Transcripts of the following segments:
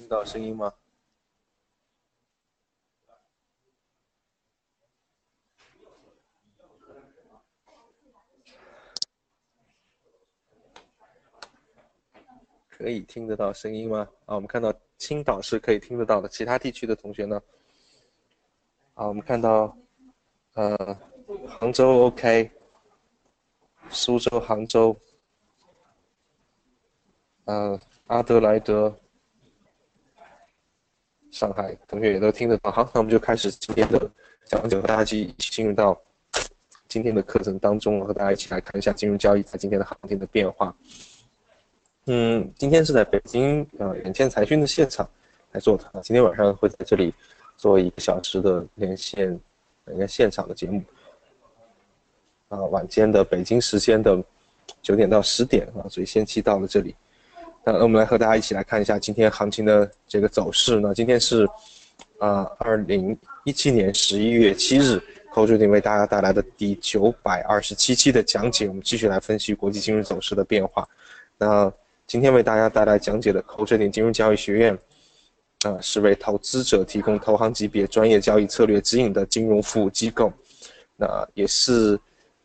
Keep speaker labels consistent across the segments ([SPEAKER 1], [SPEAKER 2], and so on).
[SPEAKER 1] 得到声音吗？可以听得到声音吗？我们看到青岛是可以听得到的，其他地区的同学呢？我们看到杭州 OK， 苏州、杭州，阿德莱德、上海同学也都听得到。好，那我们就开始今天的讲解，和大家一起进入到今天的课程当中，和大家一起来看一下金融交易在今天的行情的变化。今天是在北京远见财讯的现场来做的。今天晚上会在这里做1个小时的连线现场的节目。晚间的北京时间的9点到10点所以先期到了这里。那我们来和大家一起来看一下今天行情的这个走势呢。今天是2017年11月7日，寇主鼎为大家带来的第927期的讲解。我们继续来分析国际金融走势的变化。那今天为大家带来讲解的寇主鼎金融交易学院是为投资者提供投行级别专业交易策略指引的金融服务机构。那也是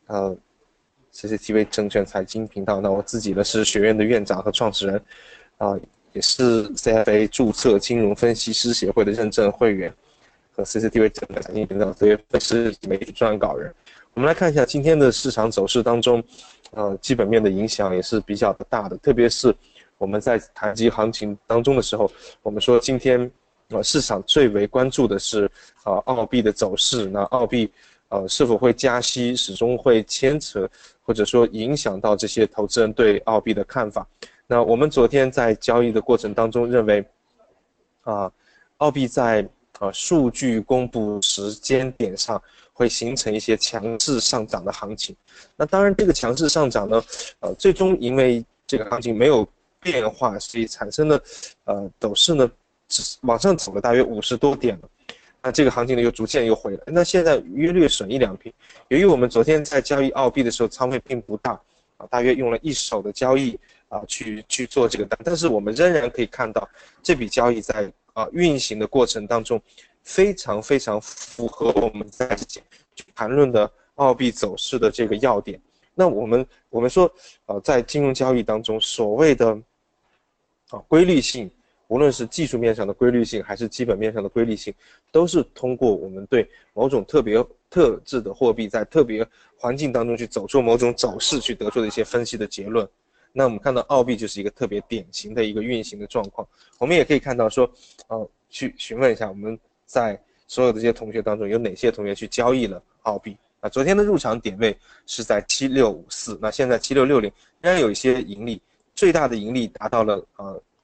[SPEAKER 1] CCTV 证券财经频道。那我自己呢是学院的院长和创始人，也是 CFA 注册金融分析师协会的认证会员，和 CCTV 证券财经频道分析媒体撰稿人。我们来看一下今天的市场走势当中，基本面的影响也是比较大的，特别是我们在谈及行情当中的时候，我们说今天市场最为关注的是澳币的走势。那澳币是否会加息，始终会牵扯或者说影响到这些投资人对澳币的看法。那我们昨天在交易的过程当中认为，澳币在数据公布时间点上会形成一些强势上涨的行情。那当然，这个强势上涨呢，最终因为这个行情没有变化，所以产生的走势呢，只往上走了大约50多点了。那这个行情呢又逐渐又回来，那现在约略损1-2瓶。由于我们昨天在交易澳币的时候仓位并不大大约用了1手的交易去做这个单，但是我们仍然可以看到这笔交易在运行的过程当中非常非常符合我们在谈论的澳币走势的这个要点。那我们说在金融交易当中所谓的规律性，无论是技术面上的规律性还是基本面上的规律性，都是通过我们对某种特质的货币在特别环境当中去走出某种走势去得出的一些分析的结论。那我们看到澳币就是一个特别典型的一个运行的状况。我们也可以看到说去询问一下我们在所有的这些同学当中有哪些同学去交易了澳币。昨天的入场点位是在7654，那现在7660仍然有一些盈利，最大的盈利达到了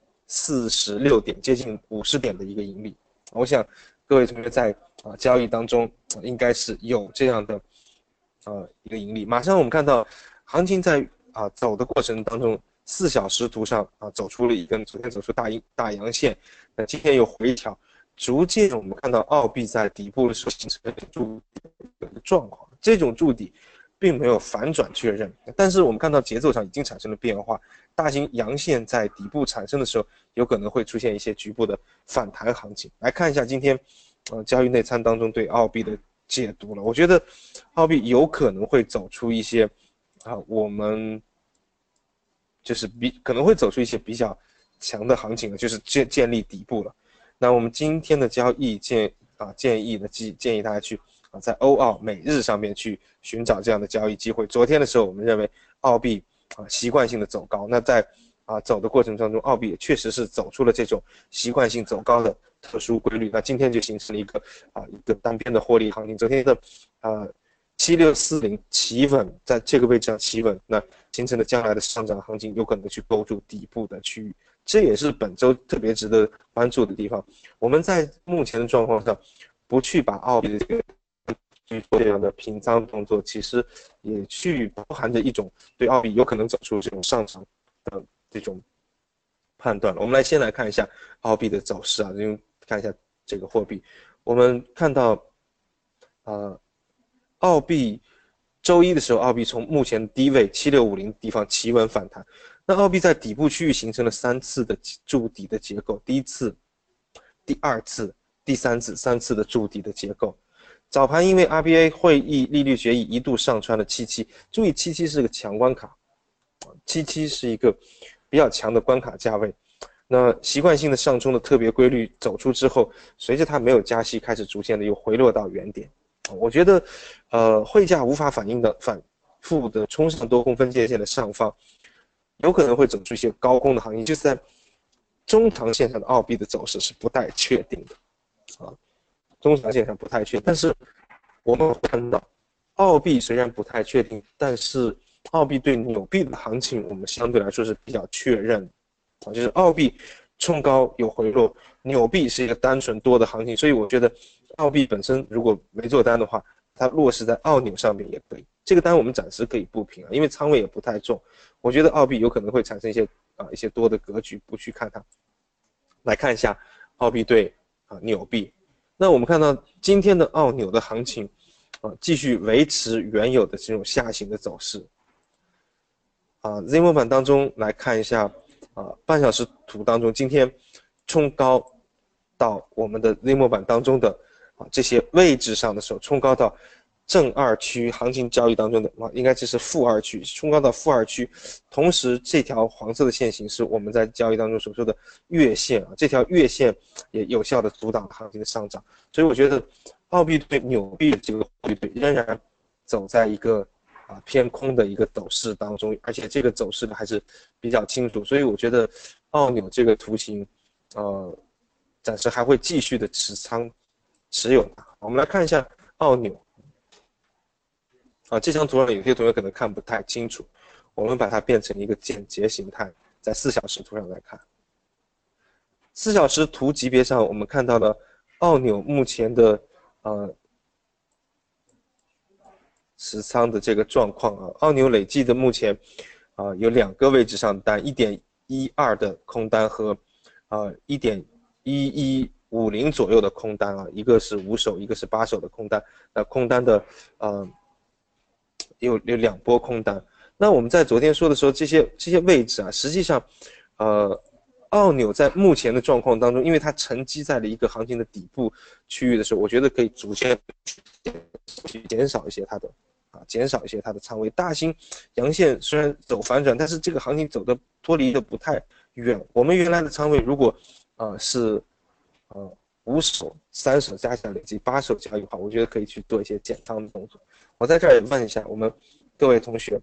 [SPEAKER 1] 46点，接近50点的一个盈利。我想各位同学在交易当中应该是有这样的一个盈利。马上我们看到行情在走的过程当中，4小时图上走出了一根，昨天走出大阳线，那今天又回调，逐渐我们看到澳币在底部的时候形成筑底的状况，这种筑底并没有反转确认，但是我们看到节奏上已经产生了变化。大型阳线在底部产生的时候，有可能会出现一些局部的反弹行情。来看一下今天交易内参当中对澳币的解读了。我觉得澳币有可能会走出一些我们就是可能会走出一些比较强的行情了，就是建立底部了。那我们今天的交易建议大家去在欧澳美日上面去寻找这样的交易机会。昨天的时候我们认为澳币习惯性的走高，那在走的过程当中，澳币也确实是走出了这种习惯性走高的特殊规律。那今天就形成了一个单边的获利行情。昨天的7640企稳，在这个位置上企稳，那形成的将来的上涨行情有可能去勾住底部的区域，这也是本周特别值得关注的地方。我们在目前的状况上，不去把澳币的这个去做这样的平仓动作，其实也去包含着一种对澳币有可能走出这种上涨的这种判断了。我们先来看一下澳币的走势因为看一下这个货币，我们看到澳币周一的时候，澳币从目前低位7650地方企稳反弹。那澳币在底部区域形成了3次的筑底的结构，第一次第二次、第三次的筑底的结构。早盘因为 RBA 会议利率决议一度上穿了77，注意77是个强关卡，77是一个比较强的关卡价位。那习惯性的上冲的特别规律走出之后，随着它没有加息，开始逐渐的又回落到原点。我觉得，汇价无法反复的冲上多空分界线的上方，有可能会走出一些高空的行情，就是在中长线上的澳币的走势是不太确定的啊。中长线上不太确定，但是我们会看到，澳币虽然不太确定，但是澳币对纽币的行情，我们相对来说是比较确认的，就是澳币冲高有回落，纽币是一个单纯多的行情，所以我觉得澳币本身如果没做单的话，它落实在澳纽上面也可以，这个单我们暂时可以不平因为仓位也不太重，我觉得澳币有可能会产生一些多的格局，不去看它。来看一下澳币对纽币。那我们看到今天的澳纽的行情，继续维持原有的这种下行的走势。Z 模板当中来看一下，半小时图当中，今天冲高到我们的 Z 模板当中的这些位置上的时候，冲高到正2区行情交易当中的应该这是负2区，冲高到负2区，同时这条黄色的线型是我们在交易当中所说的月线这条月线也有效的阻挡行情的上涨，所以我觉得澳币对纽币的这个汇率仍然走在一个偏空的一个走势当中，而且这个走势呢还是比较清楚，所以我觉得澳纽这个图形暂时还会继续的持有它。我们来看一下澳纽。这张图上有些同学可能看不太清楚，我们把它变成一个简洁形态，在4小时图上来看。4小时图级别上，我们看到了澳纽目前的持仓的这个状况澳纽累计的目前有2个位置上的单 1.12 的空单和1.1150左右的空单一个是5手，一个是8手的空单。那空单的有2波空单。那我们在昨天说的时候，这些位置实际上，澳纽在目前的状况当中，因为它沉积在了一个行情的底部区域的时候，我觉得可以逐渐去减少一些它的仓位。大型阳线虽然走反转，但是这个行情走的脱离的不太远。我们原来的仓位如果是5手、3手加起来累计8手交易的话，我觉得可以去做一些减仓的动作。我在这儿也问一下我们各位同学，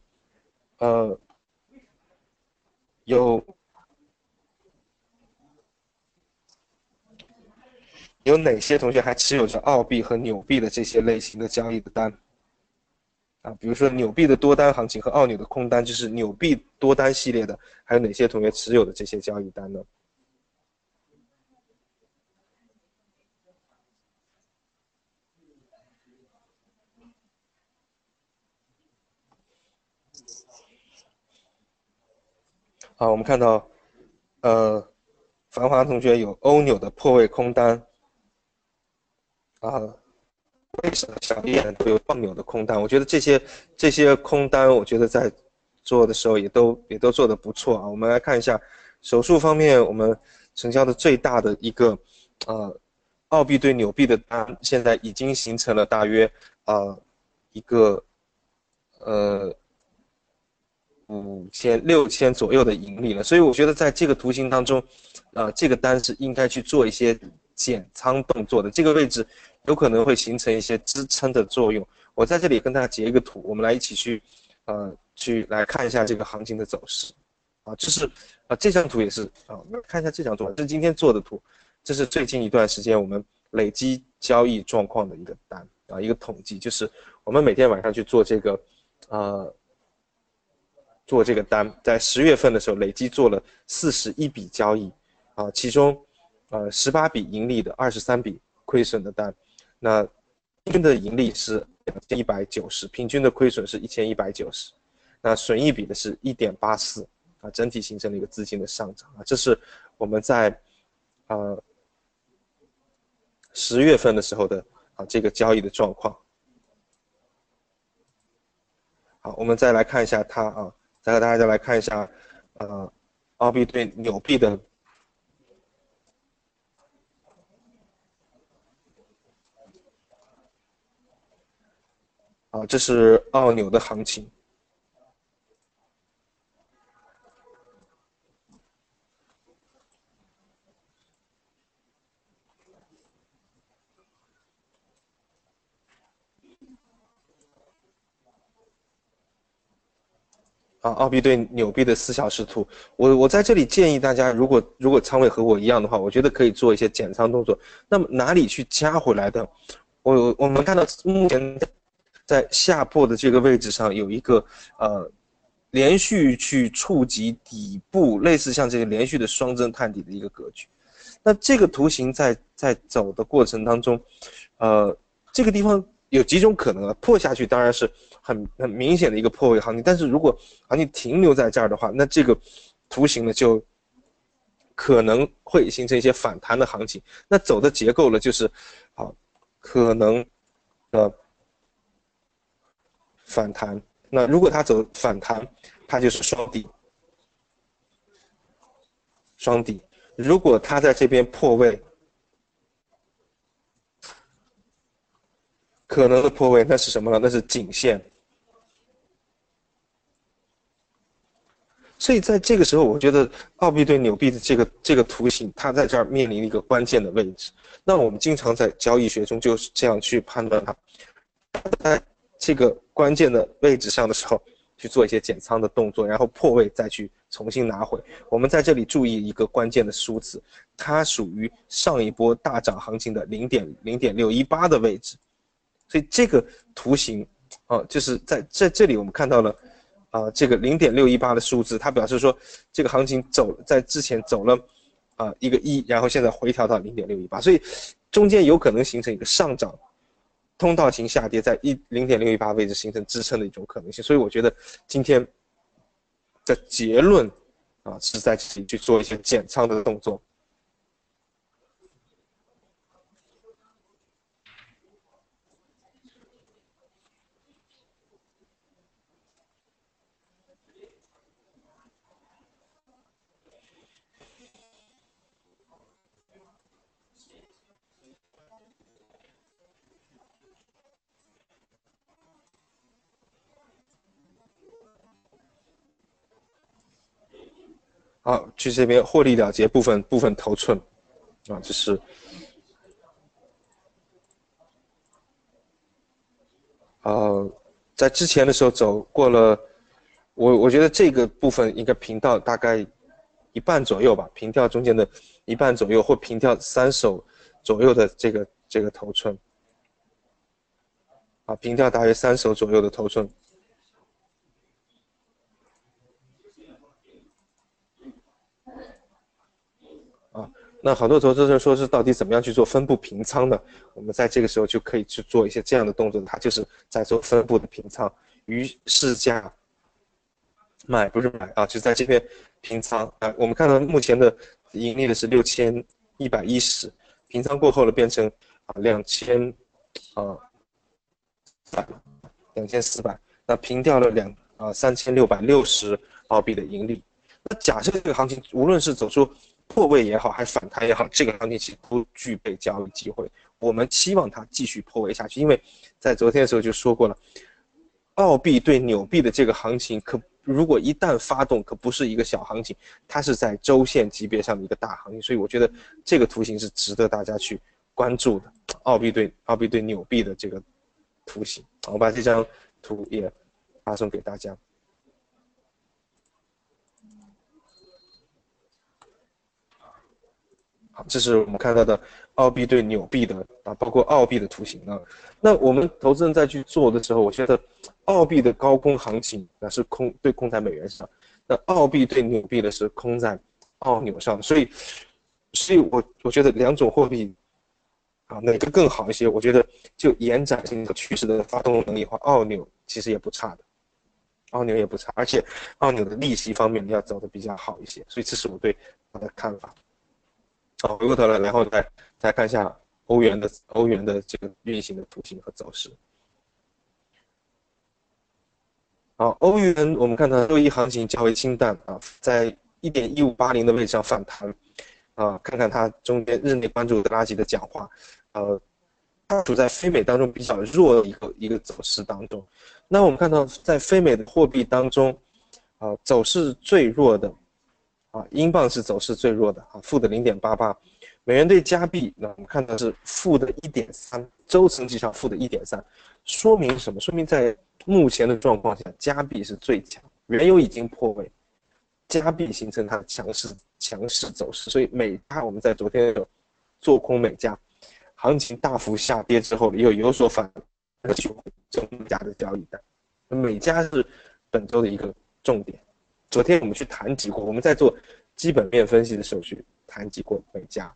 [SPEAKER 1] 有哪些同学还持有着澳币和纽币的这些类型的交易的单？比如说纽币的多单行情和澳纽的空单，就是纽币多单系列的，还有哪些同学持有的这些交易单呢？我们看到，繁华同学有欧纽的破位空单，为什么小叶都有澳纽的空单？我觉得这些空单，我觉得在做的时候也都做得不错我们来看一下手术方面，我们成交的最大的一个澳币对纽币的单，现在已经形成了大约一个5000、6000左右的盈利了，所以我觉得在这个图形当中，这个单是应该去做一些减仓动作的，这个位置有可能会形成一些支撑的作用。我在这里跟大家截一个图，我们来一起去来看一下这个行情的走势。这是这张图也是我们看一下这张图，这是今天做的图，这是最近一段时间我们累积交易状况的一个单一个统计，就是我们每天晚上去做这个做这个单，在10月份的时候累计做了41笔交易其中18笔盈利的，23笔亏损的单，那平均的盈利是2190，平均的亏损是1190，那损益比的是1.84整体形成了一个资金的上涨这是我们在10月份的时候的这个交易的状况。好，我们再来看一下它再和大家来看一下澳币对纽币的这是澳纽的行情。澳币对纽币的4小时图，我在这里建议大家，如果仓位和我一样的话，我觉得可以做一些减仓动作。那么哪里去加回来的？我们看到目前在下破的这个位置上有一个连续去触及底部，类似像这个连续的双针探底的一个格局。那这个图形在走的过程当中，这个地方有几种可能啊，破下去当然是很明显的一个破位行情，但是如果行情停留在这儿的话，那这个图形呢就可能会形成一些反弹的行情。那走的结构呢就是可能反弹。那如果它走反弹，它就是双底，双底。如果它在这边破位，可能的破位那是什么呢？那是颈线。所以在这个时候，我觉得澳币对纽币的这个图形，它在这儿面临一个关键的位置。那我们经常在交易学中就是这样去判断它，在这个关键的位置上的时候，去做一些减仓的动作，然后破位再去重新拿回。我们在这里注意一个关键的数字，它属于上一波大涨行情的0.618的位置。所以这个图形就是在这里我们看到了这个0.618的数字，它表示说这个行情在之前走了一个1，然后现在回调到0.618，所以中间有可能形成一个上涨通道型下跌，在0.618位置形成支撑的一种可能性。所以我觉得今天的结论是在这里去做一些减仓的动作。去这边获利了结部分头寸这是在之前的时候走过了，我觉得这个部分应该平到大概一半左右吧，平掉中间的一半左右，或平掉3手左右的这个头寸平掉大约3手左右的头寸。那好多投资者说是到底怎么样去做分布平仓的？我们在这个时候就可以去做一些这样的动作，它就是在做分布的平仓，于市价买不是买就在这边平仓我们看到目前的盈利的是6110，平仓过后了变成2400，那平掉了3660澳币的盈利。那假设这个行情无论是走出破位也好，还是反弹也好，这个行情其实不具备交易机会。我们期望它继续破位下去，因为在昨天的时候就说过了，澳币对纽币的这个行情如果一旦发动，可不是一个小行情，它是在周线级别上的一个大行情，所以我觉得这个图形是值得大家去关注的。澳币对纽币的这个图形，我把这张图也发送给大家。好，这是我们看到的澳币对纽币的包括澳币的图形那我们投资人在去做的时候，我觉得澳币的高空行情是空在美元上，那澳币对纽币的是空在澳纽上，所以我觉得两种货币哪个更好一些？我觉得就延展性的趋势的发动能力的话，澳纽其实也不差的，澳纽也不差，而且澳纽的利息方面要走的比较好一些，所以这是我对它的看法。回过头来，然后再看一下欧元的这个运行的图形和走势。欧元我们看到周一行情较为清淡在1.1580的位置上反弹看看它中间日内关注德拉吉的讲话， 它处在非美当中比较弱的一个走势当中。那我们看到在非美的货币当中，走势最弱的，英镑是走势最弱的，负的0.88，美元对加币，那我们看到是负的1.3，周层级上负的1.3，说明什么？说明在目前的状况下，加币是最强，原油已经破位，加币形成它的强势走势，所以美加我们在昨天有做空美加，行情大幅下跌之后又有所反弹，去中加的交易单，美加是本周的一个重点。昨天我们去谈及过，我们在做基本面分析的时候去谈及过美加。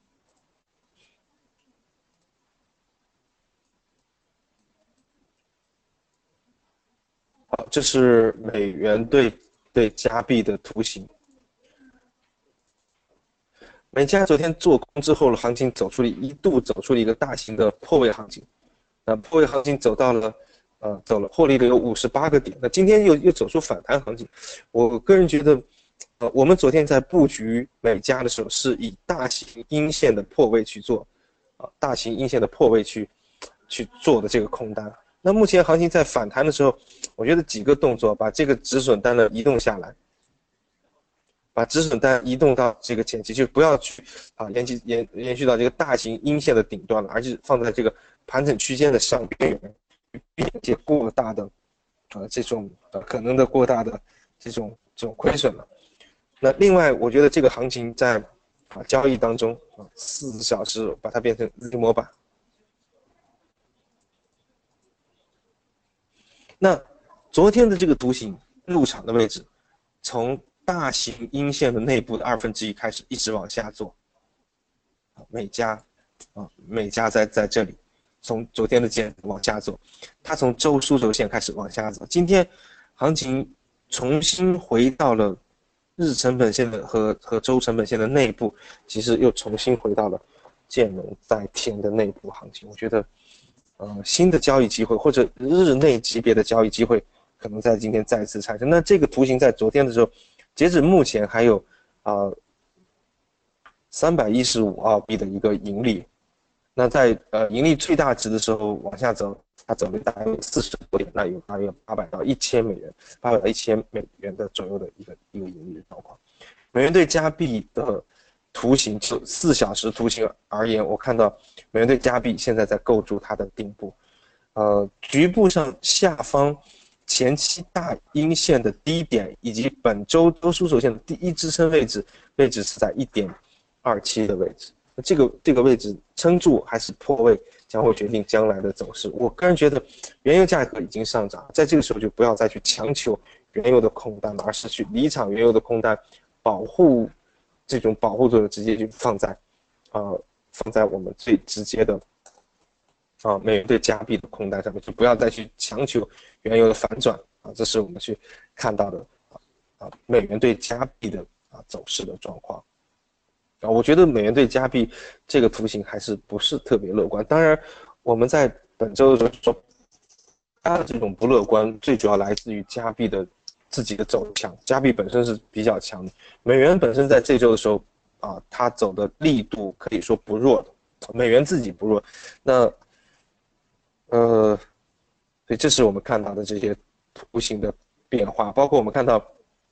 [SPEAKER 1] 好，这是美元对加币的图形。美加昨天做空之后的行情一度走出了一个大型的破位行情，那破位行情走了获利了有58个点，那今天又走出反弹行情。我个人觉得，我们昨天在布局美加的时候是以大型阴线的破位去做，大型阴线的破位去做的这个空单。那目前行情在反弹的时候，我觉得几个动作把这个止损单呢移动下来。把止损单移动到这个前期，就不要去延续到这个大型阴线的顶端了，而是放在这个盘整区间的上边缘，避免一些过大的这种可能的过大的这种亏损了。那另外，我觉得这个行情在交易当中4小时把它变成日模板。那昨天的这个图形入场的位置，从大型阴线的内部的1/2开始一直往下做，美加在这里，从昨天的线往下走，它从周枢轴线开始往下走。今天行情重新回到了日成本线的和周成本线的内部，其实又重新回到了见龙在天的内部行情。我觉得，新的交易机会或者日内级别的交易机会可能在今天再次产生。那这个图形在昨天的时候，截止目前还有315澳币的一个盈利。那在盈利最大值的时候往下走，它走了大约40多点，那有大约800到1000美元，800到1000美元的左右的一个盈利的状况。美元对加币的图形，就4小时图形而言，我看到美元对加币现在在构筑它的顶部，局部上下方前期大阴线的低点，以及本周周枢轴线的第一支撑位置是在1.27的位置。这个位置撑住还是破位，将会决定将来的走势。我个人觉得，原油价格已经上涨，在这个时候就不要再去强求原油的空单了，而是去离场原油的空单，保护这种保护作用直接就放在我们最直接的美元对加币的空单上面，就不要再去强求原油的反转这是我们去看到的美元对加币的走势的状况。我觉得美元对加币这个图形还是不是特别乐观。当然，我们在本周的时候说，它的这种不乐观，最主要来自于加币的自己的走强。加币本身是比较强的，美元本身在这周的时候它走的力度可以说不弱的，美元自己不弱。那所以这是我们看到的这些图形的变化，包括我们看到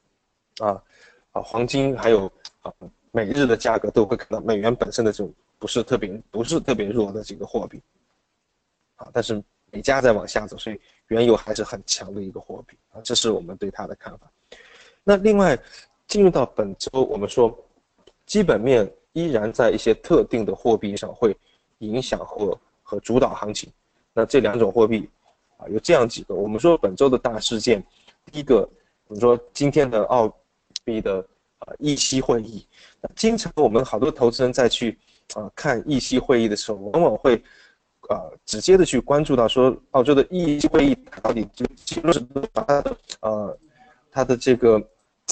[SPEAKER 1] 黄金还有每日的价格都会看到美元本身的这种不是特别弱的这个货币但是美加在往下走，所以原油还是很强的一个货币这是我们对它的看法。那另外进入到本周，我们说基本面依然在一些特定的货币上会影响和主导行情。那这2种货币有这样几个，我们说本周的大事件，第一个我们说今天的澳币的议息会议。经常我们好多投资人在去看议息会议的时候，往往会直接的去关注到说澳洲的议息会议到底这个结论是它的这个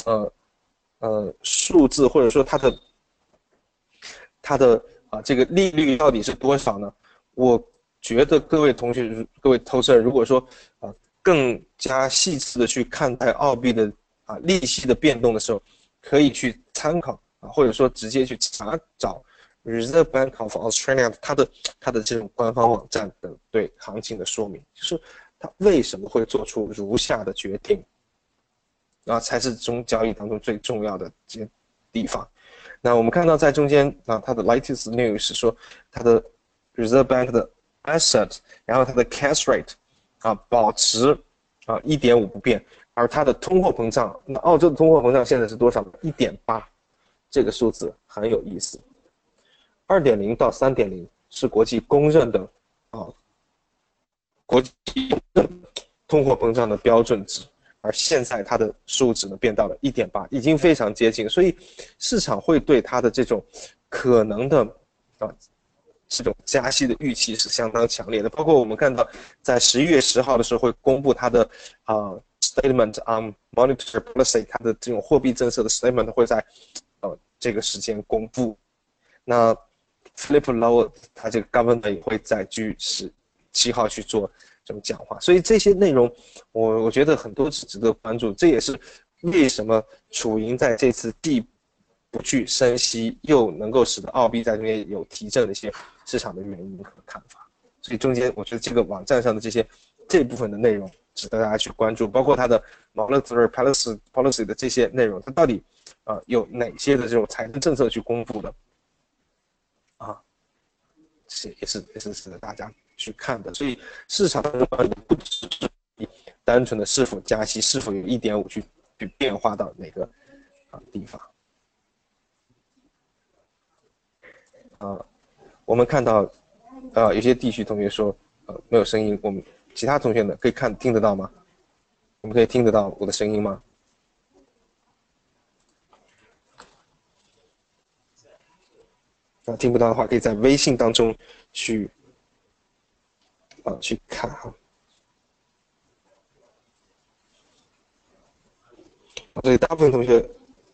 [SPEAKER 1] 数字，或者说它的这个利率到底是多少呢？我觉得各位同学、各位投资人，如果说更加细致的去看待澳币的利息的变动的时候，可以去参考或者说直接去查找 Reserve Bank of Australia 它的这种官方网站的对行情的说明，就是它为什么会做出如下的决定，啊，才是中交易当中最重要的这些地方。那我们看到在中间啊，它的 latest news 是说它的 Reserve Bank 的 asset， 然后它的 cash rate 啊保持啊1.5不变，而它的通货膨胀，那澳洲的通货膨胀现在是多少？1.8，这个数字很有意思。2.0到3.0是国际公认的啊，国际通货膨胀的标准值，而现在它的数值呢变到了1.8，已经非常接近，所以市场会对它的这种可能的啊这种加息的预期是相当强烈的。包括我们看到在11月10号的时候会公布它的statement on monetary policy， 它的这种货币政策的 statement 会在这个时间公布。那 Philip Lowe 他这个 governor 也会在7号去做这种讲话，所以这些内容我觉得很多是值得关注，这也是为什么储银在这次既不去升息，又能够使得澳币在中间有提振的一些市场的原因和看法。所以中间我觉得这个网站上的这部分的内容值得大家去关注，包括它的 monetary policy 的这些内容，它到底有哪些的这种财政政策去公布的。也是值得大家去看的，所以市场的不只是单纯的是否加息，是否有1.5去变化到哪个地方。我们看到有些地区同学说没有声音，我们其他同学呢可以听得到吗？你们可以听得到我的声音吗？听不到的话，可以在微信当中去看哈。所以大部分同学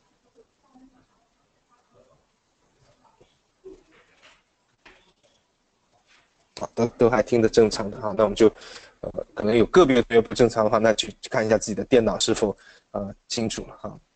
[SPEAKER 1] 都还听得正常的哈，那我们就可能有个别同学不正常的话，那去看一下自己的电脑是否清楚了哈，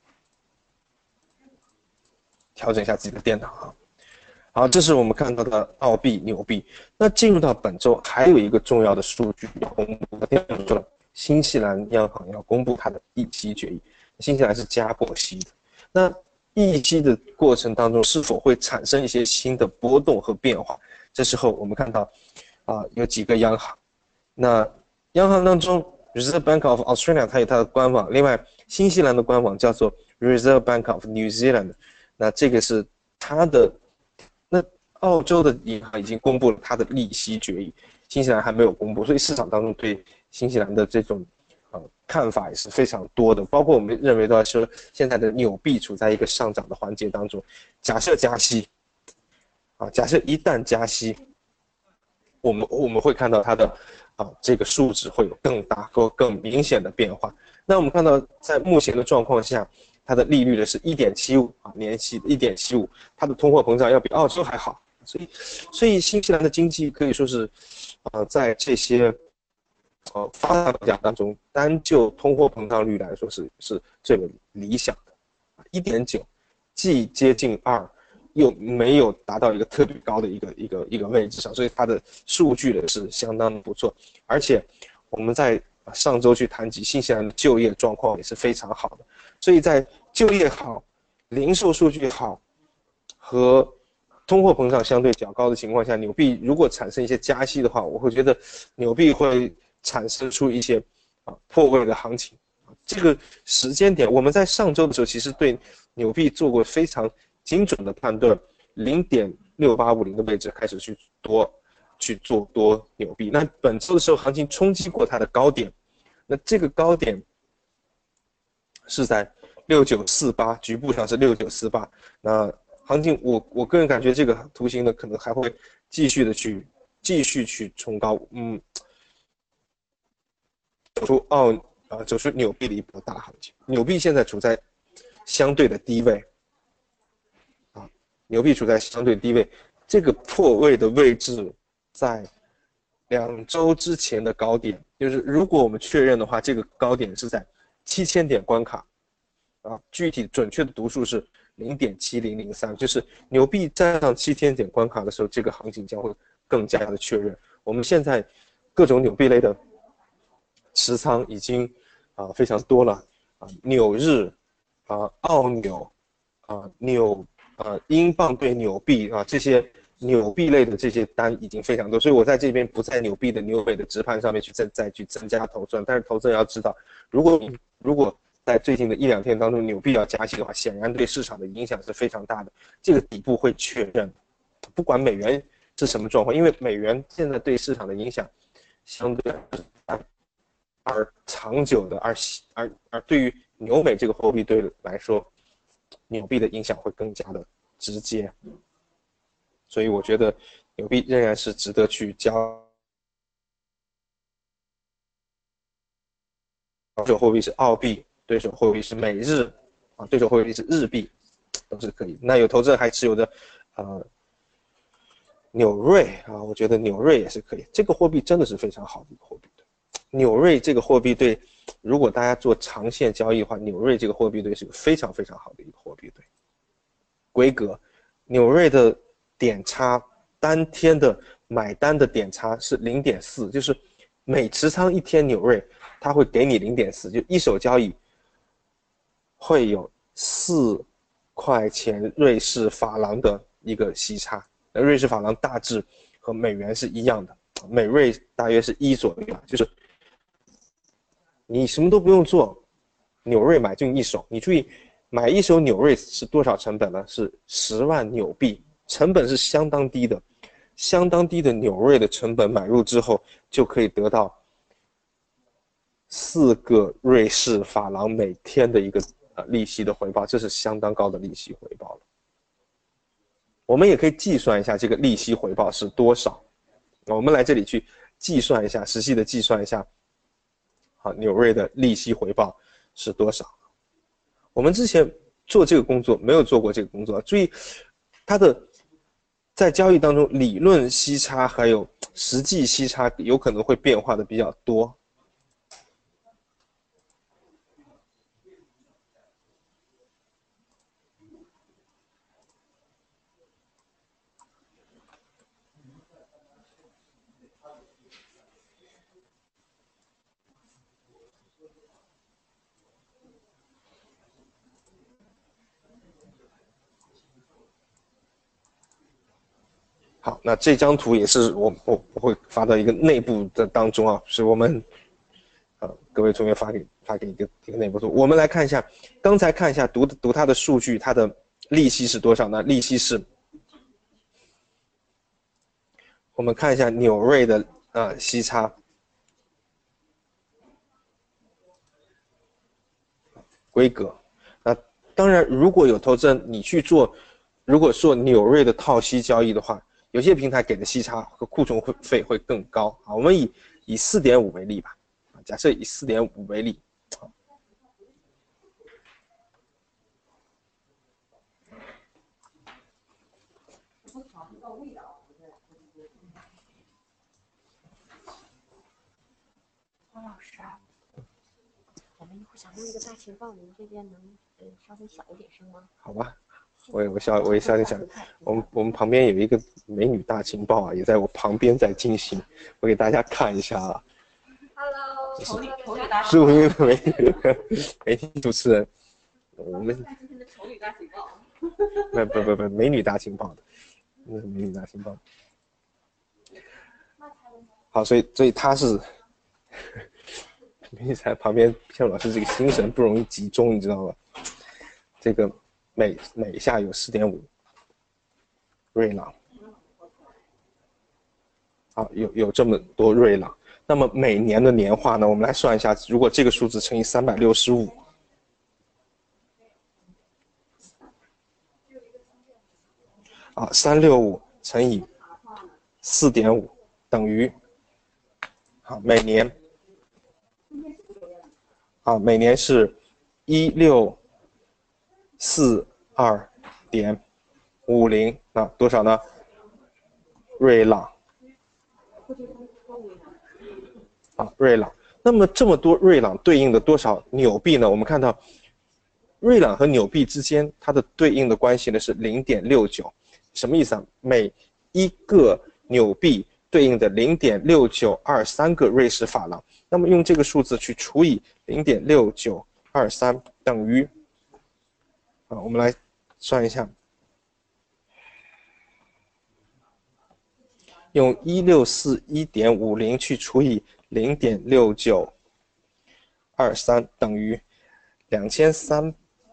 [SPEAKER 1] 调整一下自己的电脑哈。好，这是我们看到的澳币、纽币。那进入到本周，还有一个重要的数据要公布。昨天我们说了，新西兰央行要公布它的议息决议。新西兰是加过息的，那议息的过程当中是否会产生一些新的波动和变化？这时候我们看到有几个央行，那央行当中 Reserve Bank of Australia 它有它的官网，另外新西兰的官网叫做 Reserve Bank of New Zealand， 那这个是它的。那澳洲的银行已经公布了它的利息决议，新西兰还没有公布，所以市场当中对新西兰的这种看法也是非常多的。包括我们认为到说现在的纽币处在一个上涨的环节当中，假设加息，假设一旦加息，我们会看到它的这个数值会有更大或更明显的变化。那我们看到在目前的状况下，它的利率呢是1.75年息的1.75，它的通货膨胀要比澳洲还好，所以新西兰的经济可以说是在这些发达国家当中，单就通货膨胀率来说是最为理想的，1.9，既接近2，又没有达到一个特别高的一个位置上，所以它的数据呢是相当的不错，而且我们在上周去谈及新西兰的就业状况也是非常好的，所以在就业好、零售数据好和通货膨胀相对较高的情况下，纽币如果产生一些加息的话，我会觉得纽币会产生出一些破位的行情。这个时间点，我们在上周的时候其实对纽币做过非常精准的判断，0.6850的位置开始去做多纽币。那本周的时候，行情冲击过它的高点，那这个高点是在6948，局部上是6948。那行情我个人感觉这个图形呢，可能还会继续去冲高，走出纽币的一波大行情。纽币现在处在相对的低位，纽币处在相对低位，这个破位的位置在2周之前的高点，就是如果我们确认的话，这个高点是在7000点关卡，具体准确的读数是 0.7003，就是纽币站上7000点关卡的时候，这个行情将会更加的确认。我们现在各种纽币类的持仓已经非常多了纽日澳纽英镑对纽币这些纽币类的这些单已经非常多，所以我在这边不在纽币的纽美的直盘上面再去增加头寸，但是投资人要知道，如果在最近的1-2天当中纽币要加息的话，显然对市场的影响是非常大的，这个底部会确认，不管美元是什么状况，因为美元现在对市场的影响相对而长久的，而对于纽美这个货币对来说，纽币的影响会更加的直接，所以我觉得纽币仍然是值得去交。对手货币是澳币，对手货币是美日，对手货币是日币，都是可以。那有投资人还持有的，纽瑞我觉得纽瑞也是可以。这个货币真的是非常好的一个货币。纽瑞这个货币对，如果大家做长线交易的话，纽瑞这个货币对是个非常非常好的一个货币对。规格，纽瑞的点差，当天的买单的点差是0.4，就是每持仓1天纽瑞，它会给你0.4，就一手交易会有4块钱瑞士法郎的一个息差。瑞士法郎大致和美元是一样的，美瑞大约是1左右，就是你什么都不用做，纽瑞买进一手。你注意，买一手纽瑞是多少成本呢？是10万纽币，成本是相当低的。相当低的纽瑞的成本买入之后，就可以得到4个瑞士法郎每天的一个利息的回报，这是相当高的利息回报了。我们也可以计算一下这个利息回报是多少。我们来这里去计算一下，实际的计算一下，纽瑞的利息回报是多少？我们之前做这个工作没有做过这个工作，注意它的在交易当中理论息差还有实际息差有可能会变化的比较多。好，那这张图也是我会发到一个内部的当中是我们各位同学发给一个内部图。我们来看一下，刚才看一下读它的数据，它的利息是多少呢？利息是，我们看一下纽瑞的息差，规格。那当然，如果有投资人你去做，如果做纽瑞的套息交易的话，有些平台给的息差和库存费会更高我们以 4.5 为例吧，假设以 4.5 为例
[SPEAKER 2] 黄老师我们一会儿想录一个大情报，您这边能稍微小一点声吗？
[SPEAKER 1] 好吧，我也稍微想，我们旁边有一个美女大情报也在我旁边在进行，我给大家看一下
[SPEAKER 2] Hello， 丑女大
[SPEAKER 1] 情报，是美女主持人，我们
[SPEAKER 2] 今天的丑女大情报，
[SPEAKER 1] 不，美女大情报的，那是美女大情报。好，所以他是。你在旁边，像老师这个心神不容易集中，你知道吗？这个每下有 4.5 瑞郎，有这么多瑞郎。那么每年的年化呢？我们来算一下，如果这个数字乘以365，365乘以4.5等于每年。每年是1642.50，多少呢？瑞郎。瑞郎。那么这么多瑞郎对应的多少纽币呢？我们看到瑞郎和纽币之间它的对应的关系呢是0.69，什么意思啊？每一个纽币对应的0.6923个瑞士法郎。那么用这个数字去除以0.6923等于我们来算一下，用1641.50去除以0.6923等于2371。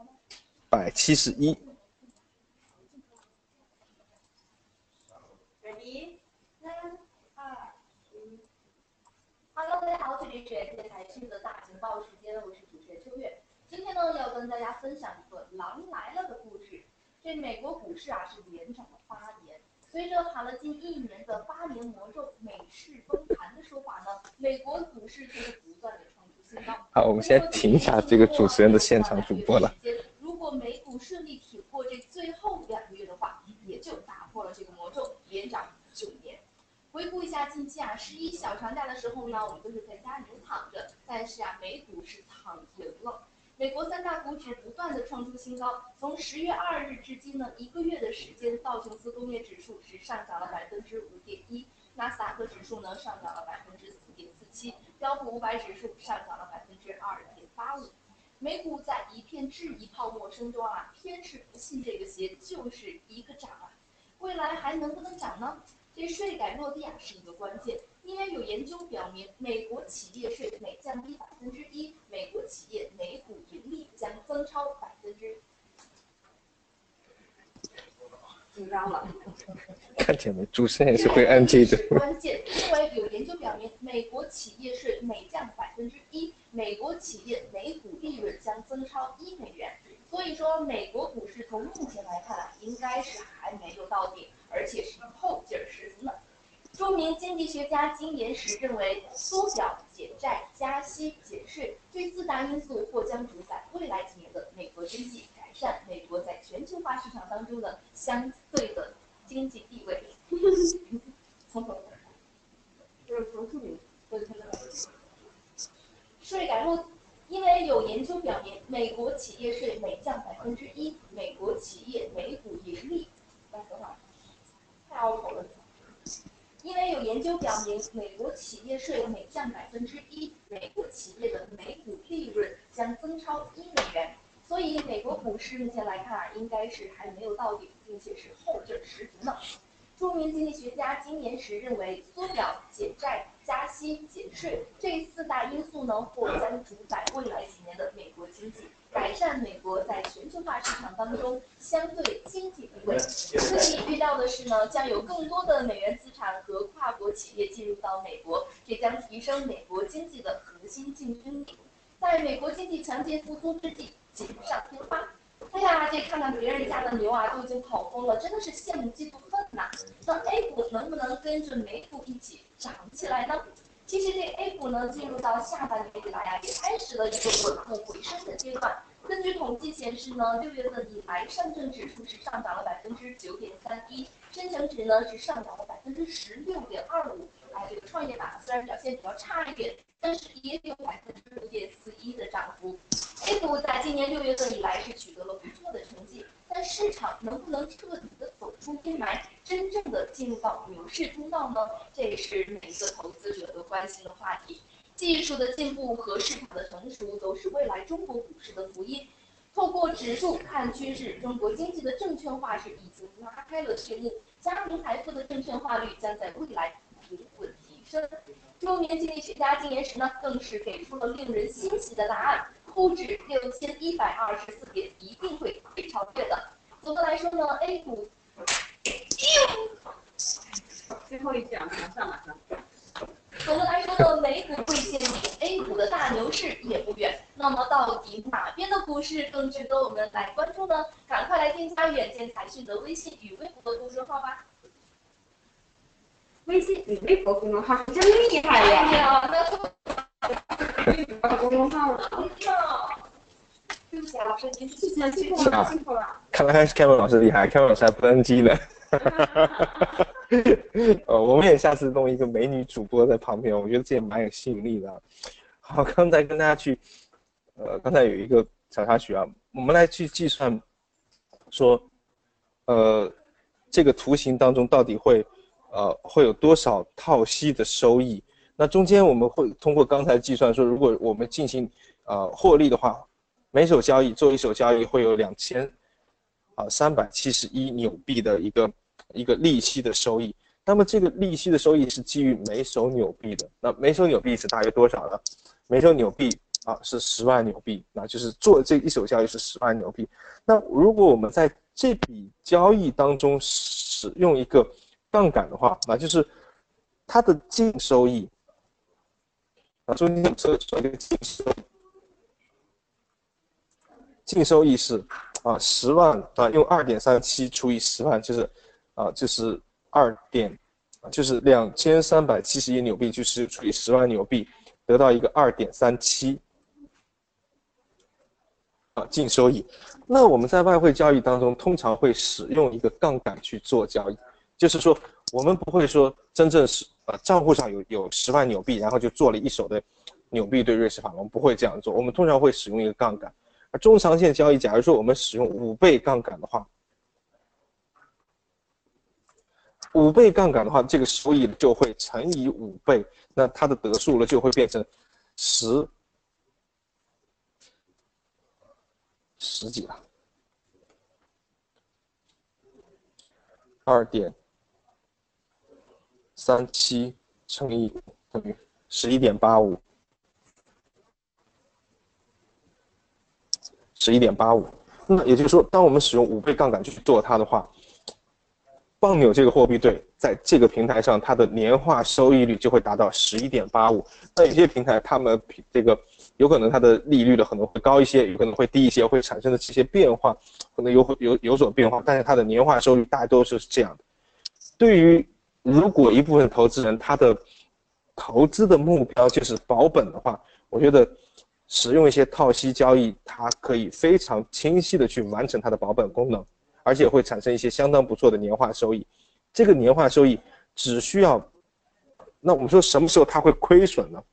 [SPEAKER 3] Hello， 大家好，这里是天财讯的大情报时间，我是主持人秋月。今天呢，要跟大家分享一个狼来了的故事。这美国股市啊是连涨了8年，随着喊了近1年的8年魔咒美市崩盘的说法呢，美国股市却是不断的创出新高。
[SPEAKER 1] 好，我们先停一下这个主持人的现场主播了。
[SPEAKER 3] 如果美股顺利挺过这最后2个月的话，也就打破了这个魔咒，连涨9年。回顾一下近期啊，11小长假的时候呢，我们都是在家里面躺着，但是啊，美股是躺赢了。美国3大股指不断的创出新高，从10月2日至今呢，1个月的时间，道琼斯工业指数是上涨了5.1%，纳斯达克指数呢上涨了4.47%，标普500指数上涨了2.85%。美股在一片质疑泡沫声中啊，偏是不信这个邪，就是一个涨啊，未来还能不能涨呢？这税改落地啊是一个关键，因为有研究表明，美国企业税每降低1%，美国企业每股盈利将增超1%。紧张了，
[SPEAKER 1] 看见没？主持人也是会按这个。
[SPEAKER 3] 关键，因为有研究表明，美国企业税每降1%，美国企业每股利润将增超1美元。所以说，美国股市从目前来看啊，应该是还没有到顶，而且是后劲儿十足呢。著名经济学家金岩石认为，缩表、减债、加息、减税这4大因素或将主宰未来几年的美国经济，改善美国在全球化市场当中的相对的经济地位。从头，就是从著名，税改落。因为有研究表明，美国企业税每降1%，美国企业每股盈利，太拗口了。因为有研究表明，美国企业税每降1%，美国企业的每股利润将增超1美元。所以，美国股市目前来看啊，应该是还没有到顶，并且是后劲十足呢。著名经济学家金岩石认为，缩表、减债、加息、减税这4大因素呢，或将主宰未来几年的美国经济，改善美国在全球化市场当中相对经济地位。可以预料的是呢，将有更多的美元资产和跨国企业进入到美国，这将提升美国经济的核心竞争力。在美国经济强劲复苏之际，锦上添花。哎呀，这看看别人家的牛啊，都已经跑疯了，真的是羡慕嫉妒恨呐。那 A 股能不能跟着美股一起涨起来呢？其实这 A 股呢，进入到下半年以来呀，也开始了一个稳步回升的阶段。根据统计显示呢，6月份以来，上证指数是上涨了9.31%，深成指呢是上涨了16.25%。哎，这个创业板虽然表现比较差一点，但是也有5.41%的涨幅。A 股在今年6月份以来是取得了不错的成绩，但市场能不能彻底的走出阴霾，真正的进入到牛市通道呢？这是每一个投资者都关心的话题。技术的进步和市场的成熟都是未来中国股市的福音。透过指数看趋势，中国经济的证券化是已经拉开了序幕，家庭财富的证券化率将在未来平稳提升。著名经济学家金岩石呢，更是给出了令人欣喜的答案。沪指6124点一定会被超越的。总的来说呢 ，A 股最后一句啊，马上。总的来说呢，美股会见底 ，A 股的大牛市也不远。那么到底哪边的股市更值得我们来关注呢？赶快来添加远见财讯的微信与微博公众号吧。
[SPEAKER 2] 微信与微博公众号真厉害呀！公众号对不起，老师，您辛苦了。
[SPEAKER 1] 看来Kevin老师厉害，Kevin老师还不 NG 呢。我们也下次弄一个美女主播在旁边，我觉得这也蛮有吸引力的。好，刚才跟大家去，刚才有一个小插曲啊，我们来去计算说，这个图形当中到底会有多少套息的收益？那中间我们会通过刚才计算说，如果我们进行获利的话，每手交易做一手交易会有2371纽币的一个利息的收益。那么这个利息的收益是基于每手纽币的。那每手纽币是大约多少呢？每手纽币是10万纽币，那就是做这一手交易是10万纽币。那如果我们在这笔交易当中使用一个杠杆的话，那就是它的净收益。中间说一个净收益是10万用2.37除以10万就是就是2371纽币，就是除以10万纽币，得到一个2.37净收益。那我们在外汇交易当中通常会使用一个杠杆去做交易，就是说我们不会说真正是账户上有10万纽币，然后就做了一手的纽币兑瑞士法郎，我们不会这样做。我们通常会使用一个杠杆。而中长线交易，假如说我们使用5倍杠杆的话，5倍杠杆的话，这个收益就会乘以5倍，那它的得数呢就会变成10几了，2.37乘以等于11.85。11.85，那也就是说，当我们使用5倍杠杆去做它的话，棒纽这个货币对在这个平台上，它的年化收益率就会达到11.85。那有些平台，他们这个有可能它的利率可能会高一些，有可能会低一些，会产生的这些变化可能有所变化，但是它的年化收益大多数是这样的。对于如果一部分投资人他的投资的目标就是保本的话，我觉得使用一些套息交易，它可以非常清晰的去完成它的保本功能，而且会产生一些相当不错的年化收益。这个年化收益只需要，那我们说什么时候它会亏损呢？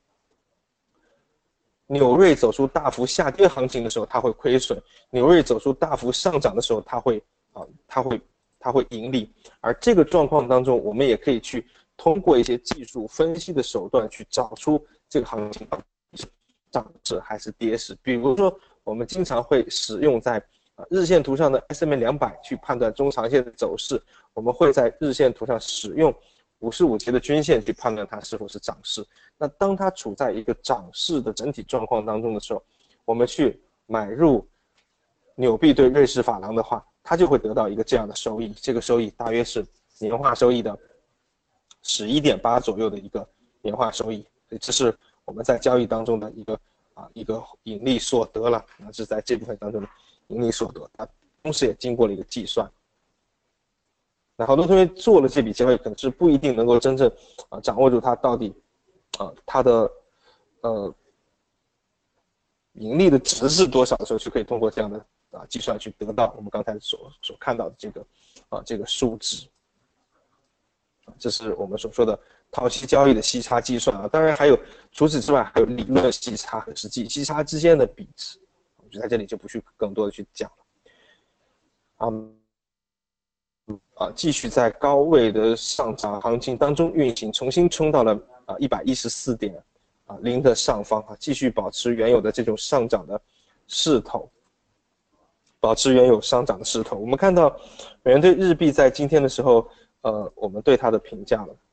[SPEAKER 1] 纽瑞走出大幅下跌行情的时候，它会亏损；纽瑞走出大幅上涨的时候，它会盈利。而这个状况当中，我们也可以去通过一些技术分析的手段去找出这个行情是涨势还是跌势。比如说，我们经常会使用在日线图上的 SMA200 去判断中长线的走势，我们会在日线图上使用55节的均线去判断它是否是涨势。那当它处在一个涨势的整体状况当中的时候，我们去买入纽币对瑞士法郎的话，它就会得到一个这样的收益，这个收益大约是年化收益的11.8左右的一个年化收益。所以这是我们在交易当中的一个盈利所得了，那是在这部分当中的盈利所得，它同时也经过了一个计算。那好多同学做了这笔交易，可能是不一定能够真正掌握住它到底它的盈利的值是多少的时候，就可以通过这样的计算去得到我们刚才所看到的这个数值。这是我们所说的套息交易的息差计算当然还有除此之外还有理论息差和实际息差之间的比值，我觉得在这里就不去更多的去讲了。继续在高位的上涨行情当中运行，重新冲到了114.0的上方继续保持原有的这种上涨的势头，我们看到美元对日币在今天的时候，我们对它的评价了。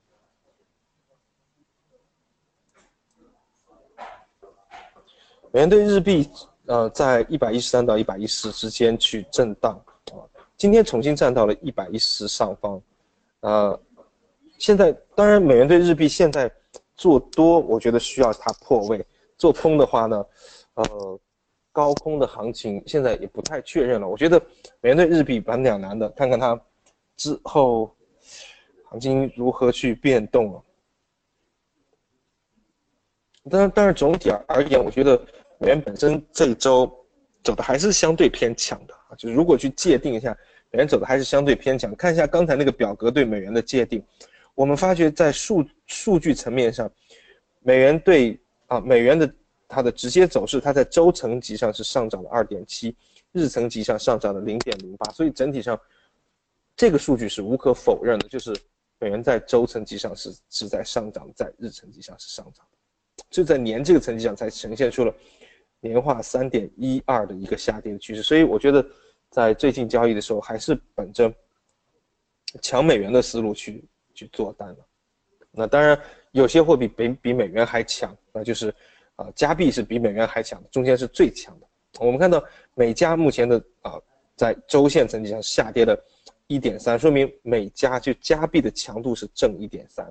[SPEAKER 1] 美元对日币在113到114之间去震荡今天重新站到了114上方。现在当然美元对日币现在做多，我觉得需要它破位；做空的话呢，高空的行情现在也不太确认了。我觉得美元对日币蛮两难的，看看它之后行情如何去变动了。当然总体而言，我觉得美元本身这一周走的还是相对偏强的就是如果去界定一下，美元走的还是相对偏强。看一下刚才那个表格对美元的界定，我们发觉在数据层面上，美元的它的直接走势，它在周层级上是上涨了2.7%，日层级上上涨了0.08%，所以整体上这个数据是无可否认的，就是美元在周层级上是在上涨，在日层级上是上涨的，就在年这个层级上才呈现出了年化3.12%的一个下跌的趋势。所以我觉得在最近交易的时候，还是本着抢美元的思路去做单了。那当然，有些货币比美元还强，那就是加币是比美元还强的，中间是最强的。我们看到美加目前的在周线层级上下跌了1.3%，说明美加就加币的强度是正1.3%。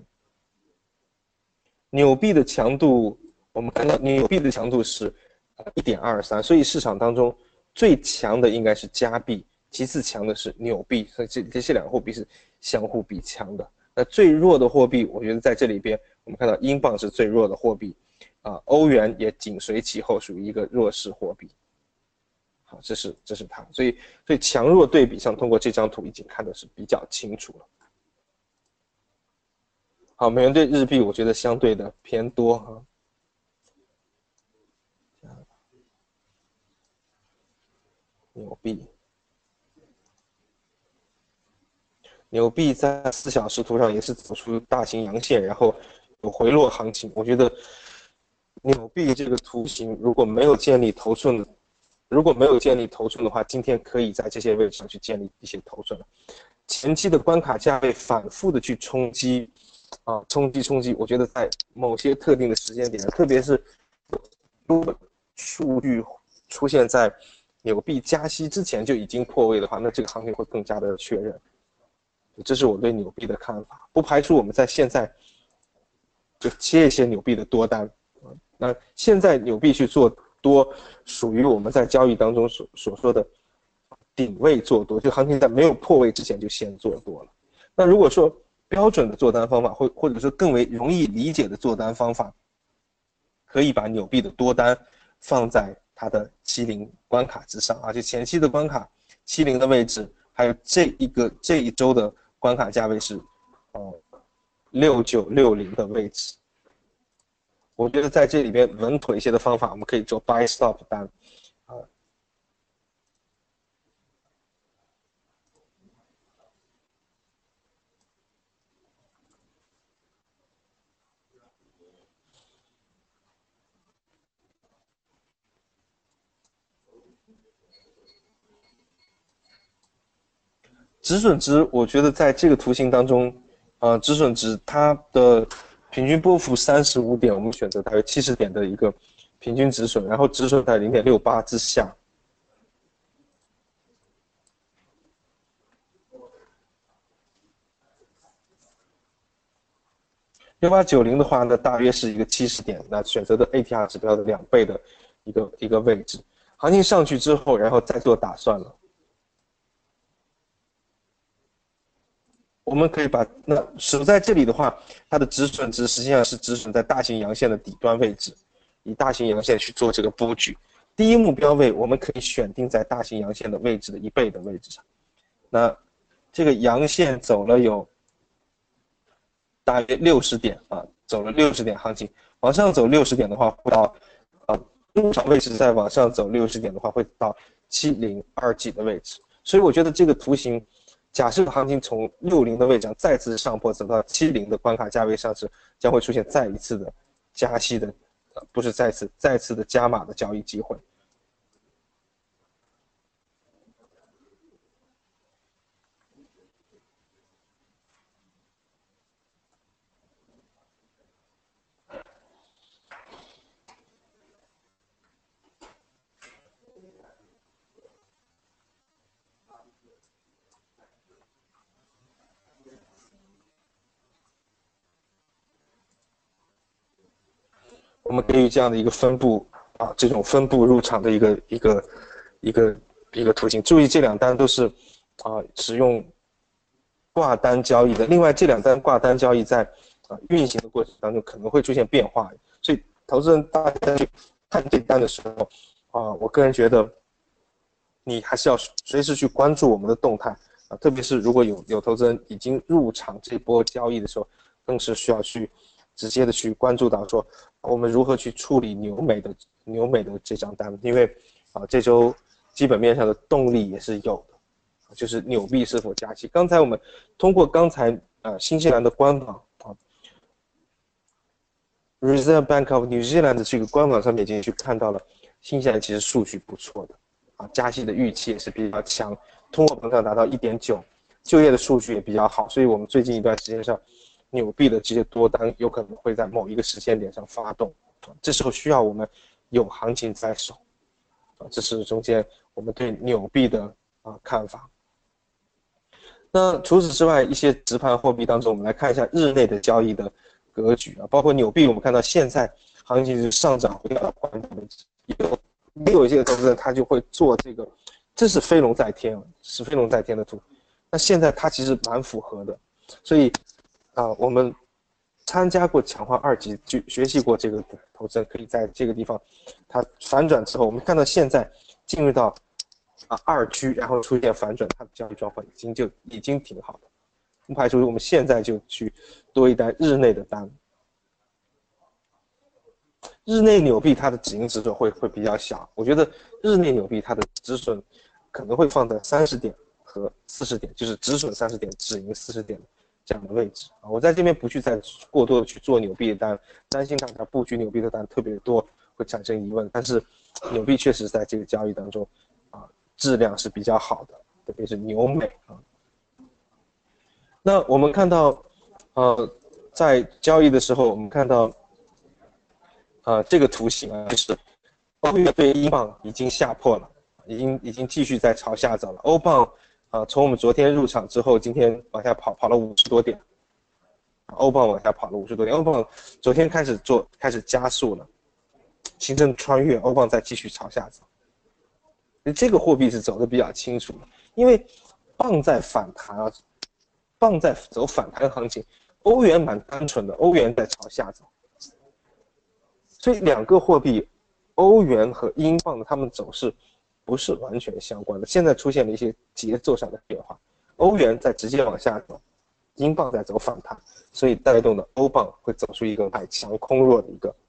[SPEAKER 1] 纽币的强度，我们看到纽币的强度是1.23%，所以市场当中最强的应该是加币，其次强的是纽币，所以这些两个货币是相互比强的。那最弱的货币，我觉得在这里边，我们看到英镑是最弱的货币，欧元也紧随其后，属于一个弱势货币。好，这是它，所以强弱对比上，通过这张图已经看的是比较清楚了。好，美元对日币，我觉得相对的偏多哈。纽币在4小时图上也是走出大型阳线，然后有回落行情。我觉得纽币这个图形如果没有建立头寸的话，今天可以在这些位置上去建立一些头寸了。前期的关卡价位反复的去冲击，我觉得在某些特定的时间点，特别是如果数据出现在纽币加息之前就已经破位的话，那这个行情会更加的确认。这是我对纽币的看法，不排除我们在现在就接一些纽币的多单。那现在纽币去做多，属于我们在交易当中所说的顶位做多，就行情在没有破位之前就先做多了。那如果说标准的做单方法，或者说更为容易理解的做单方法，可以把纽币的多单放在它的70关卡之上就前期的关卡70的位置，还有这一周的关卡价位是6960的位置。我觉得在这里边稳妥一些的方法，我们可以做 buy stop 单止损值，我觉得在这个图形当中，止损值它的平均波幅35点，我们选择大约70点的一个平均止损，然后止损在0.68之下。1890的话呢，大约是一个70点，那选择的 ATR 指标的2倍的一个位置。行情上去之后，然后再做打算了。我们可以把那守在这里的话，它的止损值实际上是止损在大型阳线的底端位置，以大型阳线去做这个布局。第一目标位我们可以选定在大型阳线的位置的1倍的位置上。那这个阳线走了有大约60点走了60点行情，往上走60点的话，会到入场位置再往上走60点的话，会到7020几的位置。所以我觉得这个图形，假设行情从60的位置上再次上破，走到70的关卡价位上时，将会出现再一次的加息的，不是再次的加码的交易机会。我们给予这样的一个分布这种分布入场的一个图形。注意这2单都是使用挂单交易的，另外这2单挂单交易在运行的过程当中可能会出现变化，所以投资人大家去看这单的时候我个人觉得你还是要随时去关注我们的动态特别是如果有投资人已经入场这波交易的时候，更是需要去直接的去关注到说我们如何去处理纽美的这张单，因为这周基本面上的动力也是有的，就是纽币是否加息。刚才我们通过新西兰的官网Reserve Bank of New Zealand 的这个官网上面已经去看到了，新西兰其实数据不错的，加息的预期也是比较强，通货膨胀达到 1.9%， 就业的数据也比较好，所以我们最近一段时间上，纽币的这些多单有可能会在某一个时间点上发动，这时候需要我们有行情在手，这是中间我们对纽币的看法。那除此之外，一些直盘货币当中，我们来看一下日内的交易的格局包括纽币，我们看到现在行情是上涨回到关键位置，有一些投资人他就会做这个，这是飞龙在天，是飞龙在天的图。那现在它其实蛮符合的，所以我们参加过强化2级，就学习过这个投资人可以在这个地方，它反转之后，我们看到现在进入到2区，然后出现反转，它的交易状况已经挺好的，不排除我们现在就去多一单日内的单。日内纽币它的止盈止损会比较小，我觉得日内纽币它的止损可能会放在30点和40点，就是止损30点，止盈40点这样的位置我在这边不去再过多的去做纽币的单，担心大家布局纽币的单特别多会产生疑问，但是纽币确实在这个交易当中质量是比较好的，特别是纽美那我们看到在交易的时候，我们看到这个图形就是欧元对英镑已经下破了，已经继续在朝下走了。欧镑从我们昨天入场之后，今天往下跑了50多点，欧镑往下跑了50多点。欧镑昨天开始加速了，形成穿越，欧镑再继续朝下走。这个货币是走的比较清楚的，因为镑在反弹镑在走反弹行情，欧元蛮单纯的，欧元在朝下走。所以两个货币，欧元和英镑的它们走势不是完全相关的。现在出现了一些节奏上的变化，欧元在直接往下走，英镑在走反弹，所以带动的欧镑会走出一个买强空弱的一个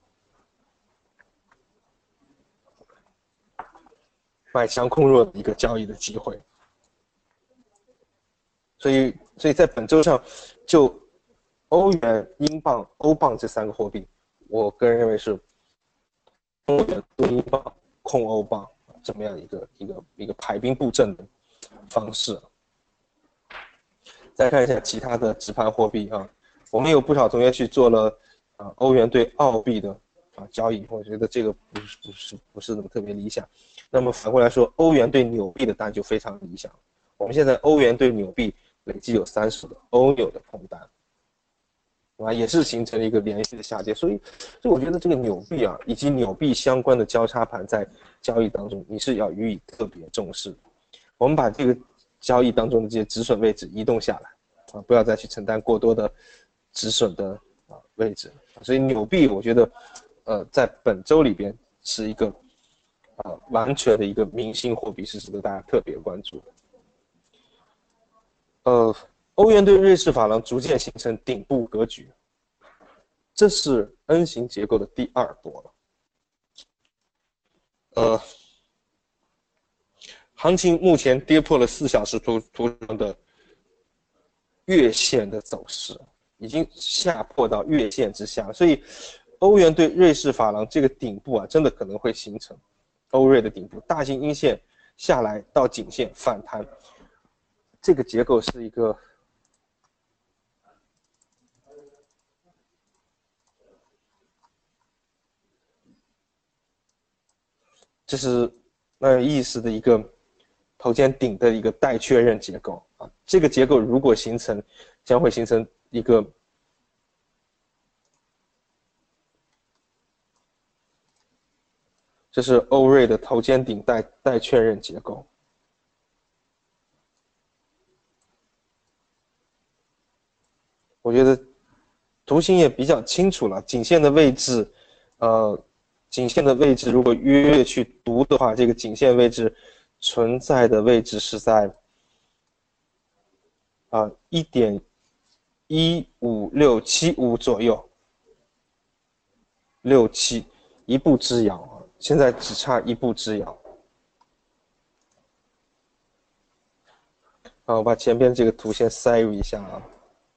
[SPEAKER 1] 交易的机会。所以在本周上，就欧元、英镑、欧镑这3个货币，我个人认为是欧元多英镑控欧镑这么样一个排兵布阵的方式。再看一下其他的直盘货币我们有不少同学去做了欧元对澳币的交易，我觉得这个不是那么特别理想。那么反过来说，欧元对纽币的单就非常理想。我们现在欧元对纽币累计有30个欧纽的空单。也是形成了一个连续的下跌，所以我觉得这个纽币以及纽币相关的交叉盘在交易当中，你是要予以特别重视。我们把这个交易当中的这些止损位置移动下来不要再去承担过多的止损的位置。所以纽币我觉得在本周里边是一个完全的一个明星货币，是值得大家特别关注的。欧元对瑞士法郎逐渐形成顶部格局，这是 N 型结构的第2波了。行情目前跌破了4小时图上的月线的走势，已经下破到月线之下，所以欧元对瑞士法郎这个顶部真的可能会形成欧瑞的顶部，大型阴线下来到颈线反弹，这个结构是一个。这是蛮有意思的一个头肩顶的一个待确认结构这个结构如果形成，将会形成一个这是欧瑞的头肩顶待确认结构。我觉得图形也比较清楚了，颈线的位置，颈线的位置如果约去读的话，这个颈线位置存在的位置是在1.15675左右 6、7，一步之遥啊！现在只差一步之遥。好，我把前边这个图先塞入一下啊。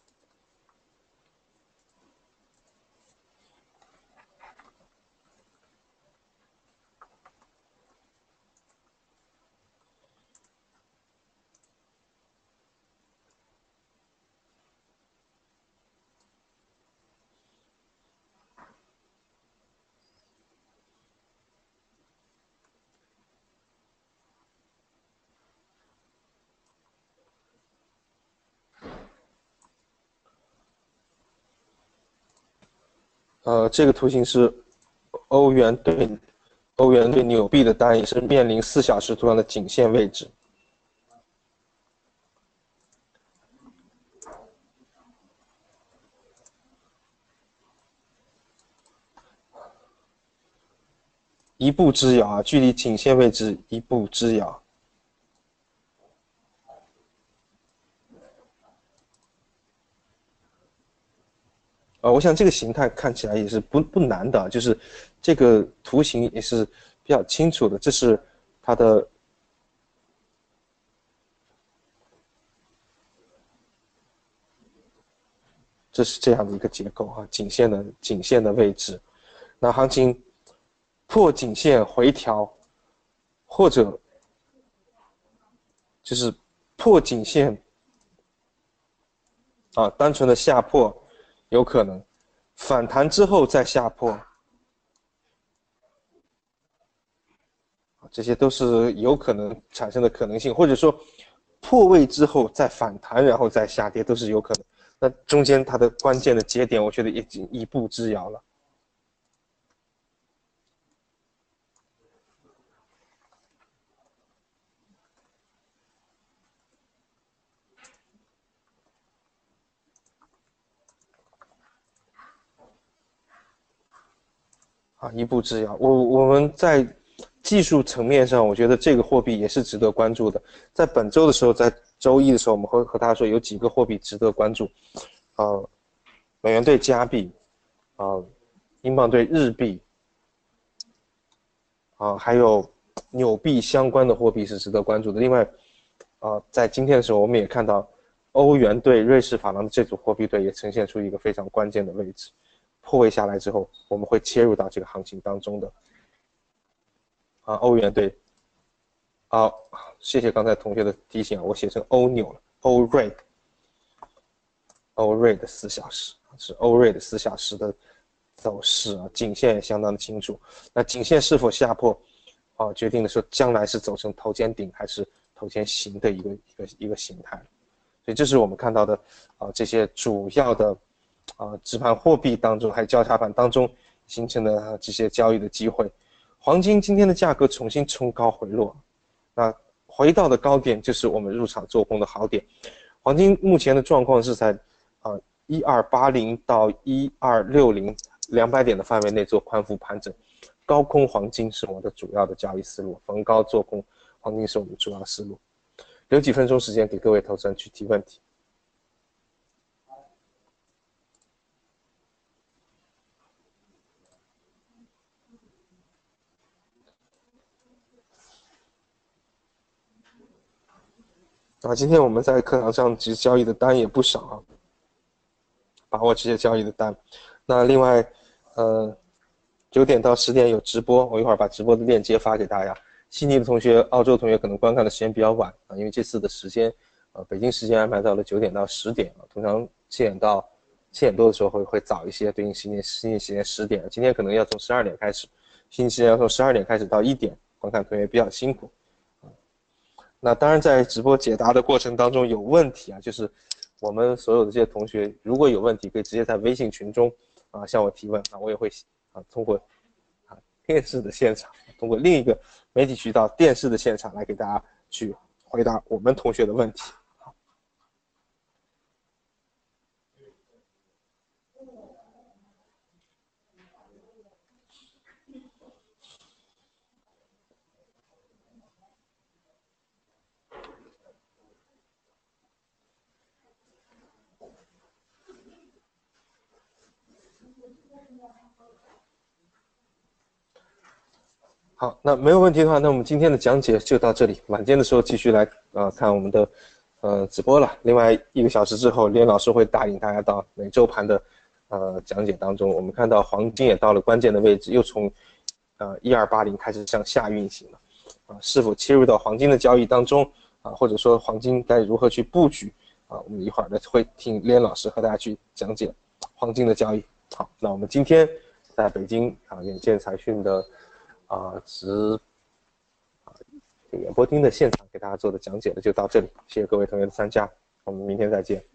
[SPEAKER 1] 这个图形是欧元对纽币的单，也是面临4小时图上的颈线位置。一步之遥啊，距离颈线位置一步之遥。我想这个形态看起来也是不难的，就是这个图形也是比较清楚的，这是它的。这是这样的一个结构啊，颈线的位置，那行情破颈线回调，或者就是破颈线啊，单纯的下破有可能，反弹之后再下破，这些都是有可能产生的可能性，或者说破位之后再反弹，然后再下跌都是有可能。那中间它的关键的节点，我觉得已经一步之遥了。一步之遥。我们在技术层面上，我觉得这个货币也是值得关注的。在本周的时候，在周一的时候，我们会和大家说有几个货币值得关注，美元对加币，英镑对日币，还有纽币相关的货币是值得关注的。另外，在今天的时候，我们也看到欧元对瑞士法郎的这组货币对也呈现出一个非常关键的位置。破位下来之后，我们会切入到这个行情当中的。欧元对，谢谢刚才同学的提醒，我写成欧纽了，欧瑞的4小时是欧瑞的4小时的走势啊，颈线也相当的清楚。那颈线是否下破，决定的是将来是走成头肩顶还是头肩形的一个形态。所以这是我们看到的这些主要的直盘货币当中，还有交叉盘当中形成的这些交易的机会。黄金今天的价格重新冲高回落，那回到的高点就是我们入场做空的好点。黄金目前的状况是在1280到1260 200点的范围内做宽幅盘整，高空黄金是我们的主要的交易思路，逢高做空黄金是我们主要思路。留几分钟时间给各位投资人去提问题。今天我们在课堂上其实交易的单也不少啊，把握这些交易的单。那另外，9点到10点有直播，我一会儿把直播的链接发给大家。悉尼的同学、澳洲同学可能观看的时间比较晚啊，因为这次的时间，北京时间安排到了9点到10点啊，通常7点多的时候会早一些，对应悉尼时间10点，今天可能要从12点开始，悉尼时间要从12点开始到1点，观看同学比较辛苦。那当然，在直播解答的过程当中有问题啊，就是我们所有的这些同学，如果有问题，可以直接在微信群中向我提问我也会通过电视的现场，通过另一个媒体渠道电视的现场来给大家去回答我们同学的问题。 好，那没有问题的话，那我们今天的讲解就到这里。晚间的时候继续来看我们的直播了。另外1个小时之后，连老师会带领大家到每周盘的讲解当中。我们看到黄金也到了关键的位置，又从1280开始向下运行了是否切入到黄金的交易当中或者说黄金该如何去布局我们一会儿呢会听连老师和大家去讲解黄金的交易。好，那我们今天在北京远见财讯的演播厅的现场给大家做的讲解呢就到这里，谢谢各位同学的参加，我们明天再见。